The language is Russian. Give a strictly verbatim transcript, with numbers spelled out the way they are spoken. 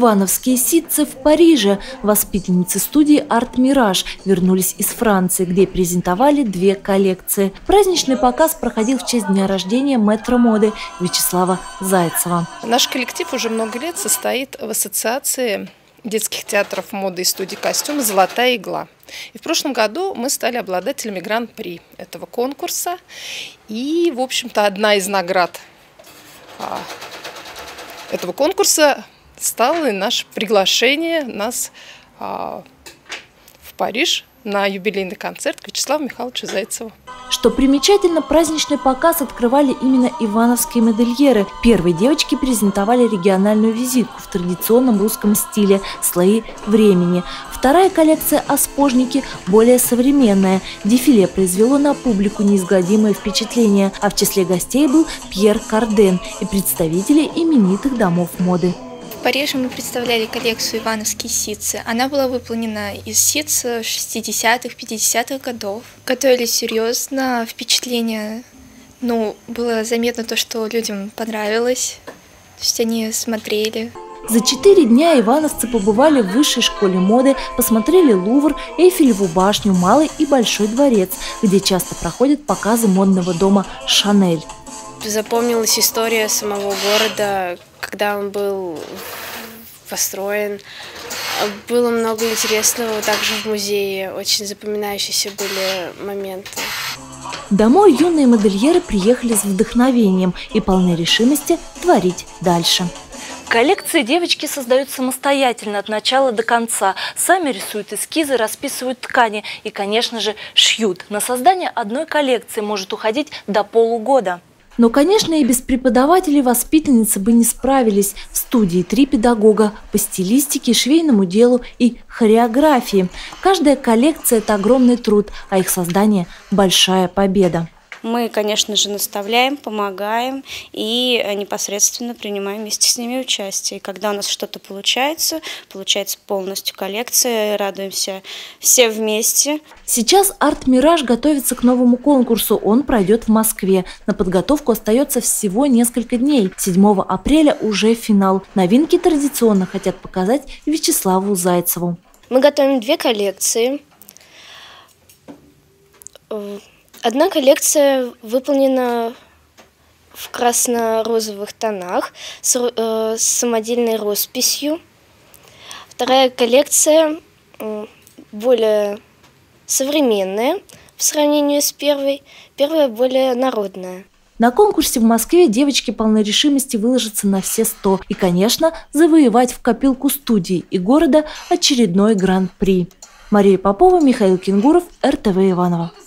Ивановские ситцы в Париже. Воспитанницы студии «Арт Мираж» вернулись из Франции, где презентовали две коллекции. Праздничный показ проходил в честь дня рождения мэтра моды Вячеслава Зайцева. Наш коллектив уже много лет состоит в ассоциации детских театров моды и студий костюма «Золотая игла». И в прошлом году мы стали обладателями гран-при этого конкурса. И, в общем-то, одна из наград этого конкурса стало и наше приглашение нас а, в Париж на юбилейный концерт к Вячеславу Михайловичу Зайцеву. Что примечательно, праздничный показ открывали именно ивановские модельеры. Первые девочки презентовали региональную визитку в традиционном русском стиле «Слои времени». Вторая коллекция «Аспожники» более современная. Дефиле произвело на публику неизгладимое впечатление, а в числе гостей был Пьер Карден и представители именитых домов моды. В Париже мы представляли коллекцию «Ивановские ситцы». Она была выполнена из ситц шестидесятых, пятидесятых годов. Готовили серьезно, впечатление, ну, было заметно то, что людям понравилось, то есть они смотрели. За четыре дня ивановцы побывали в высшей школе моды, посмотрели Лувр, Эйфелеву башню, Малый и Большой дворец, где часто проходят показы модного дома «Шанель». Запомнилась история самого города, когда он был построен. Было много интересного, также в музее очень запоминающиеся были моменты. Домой юные модельеры приехали с вдохновением и полной решимости творить дальше. Коллекции девочки создают самостоятельно от начала до конца. Сами рисуют эскизы, расписывают ткани и, конечно же, шьют. На создание одной коллекции может уходить до полугода. Но, конечно, и без преподавателей воспитанницы бы не справились. В студии три педагога по стилистике, швейному делу и хореографии. Каждая коллекция – это огромный труд, а их создание – большая победа. Мы, конечно же, наставляем, помогаем и непосредственно принимаем вместе с ними участие. И когда у нас что-то получается, получается полностью коллекция, радуемся все вместе. Сейчас «Арт Мираж» готовится к новому конкурсу. Он пройдет в Москве. На подготовку остается всего несколько дней. седьмого апреля уже финал. Новинки традиционно хотят показать Вячеславу Зайцеву. Мы готовим две коллекции. Одна коллекция выполнена в красно-розовых тонах с, э, с самодельной росписью. Вторая коллекция э, более современная в сравнении с первой. Первая более народная. На конкурсе в Москве девочки полной решимости выложатся на все сто. И, конечно, завоевать в копилку студии и города очередной гран-при. Мария Попова, Михаил Кенгуров, эр тэ вэ Иваново.